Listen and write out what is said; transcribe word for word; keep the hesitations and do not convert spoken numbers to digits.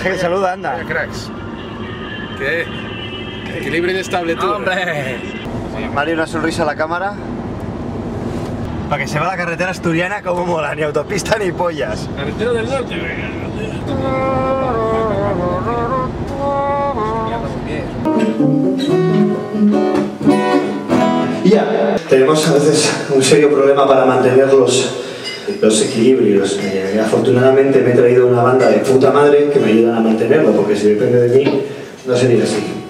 Ángel, saluda, anda. Oye, cracks. ¿Qué? Equilibrio inestable tú. ¡Hombre! Vale, una sonrisa a la cámara. Para que se vea la carretera asturiana como mola, ni autopista ni pollas. Carretera del norte, Ya, tenemos a veces un serio problema para mantener los, los equilibrios. Eh, afortunadamente me he traído una banda de puta madre que me ayudan a mantenerlo, porque si depende de mí, no sería así.